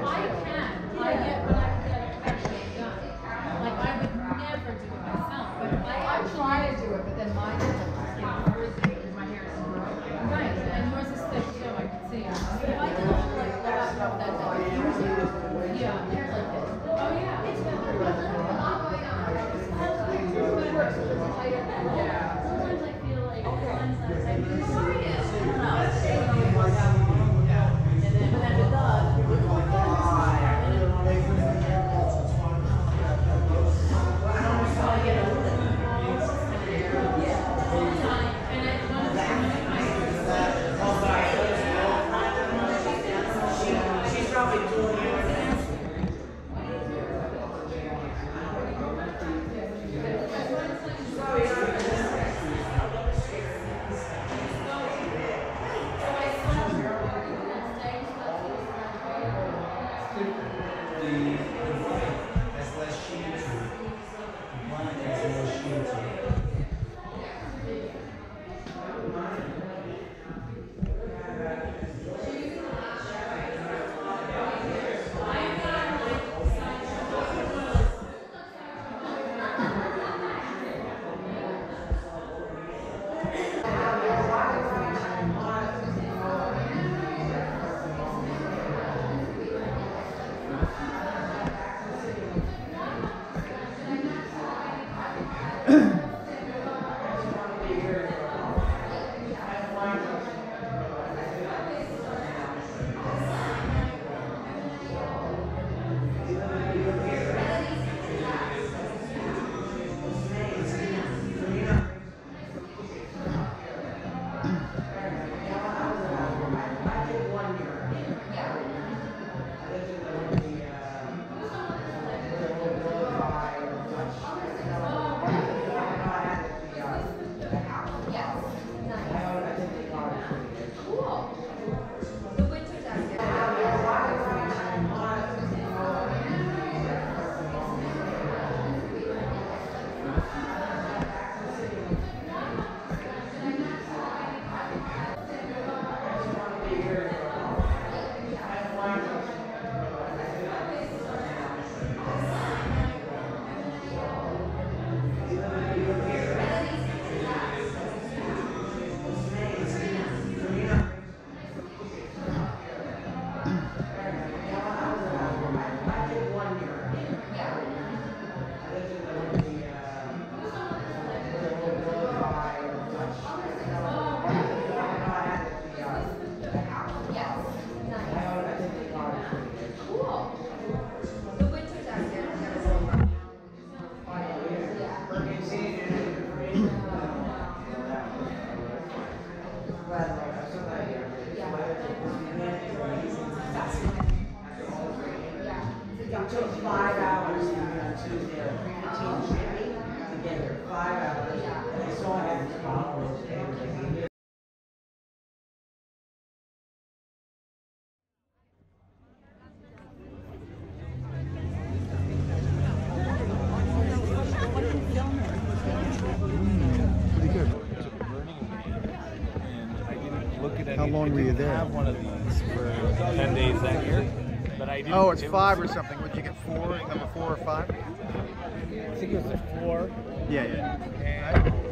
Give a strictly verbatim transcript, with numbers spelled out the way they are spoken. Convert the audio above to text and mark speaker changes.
Speaker 1: I can. I get what I get actually done. Like I would never do it myself, but I
Speaker 2: I
Speaker 1: actually
Speaker 2: try to do it, but then mine is just getting frizzy because my hair is grown.
Speaker 1: right. And yours is thick too. I can see it. But if I do it like that, that, that, that yeah, hair like this. Oh yeah. It's better.
Speaker 2: Yeah.
Speaker 1: Sometimes I feel like sometimes I do.
Speaker 2: And then, but then it does. It's like, she's probably doing it. It took five hours to get to their three fifteen Jimmy to get there. Five hours. And they saw I had this problem with everything.
Speaker 3: How long were you there?
Speaker 4: I have one of these for ten days that year, but I didn't.
Speaker 3: Oh, it's
Speaker 4: it
Speaker 3: five
Speaker 4: was,
Speaker 3: or something. Would you get four? Number four or five?
Speaker 4: I think it was a four.
Speaker 3: Yeah, yeah.
Speaker 4: And